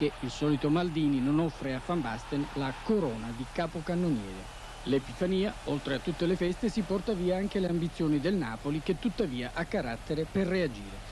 Il solito Maldini non offre a Van Basten la corona di capocannoniere. L'Epifania, oltre a tutte le feste, si porta via anche le ambizioni del Napoli, che tuttavia ha carattere per reagire.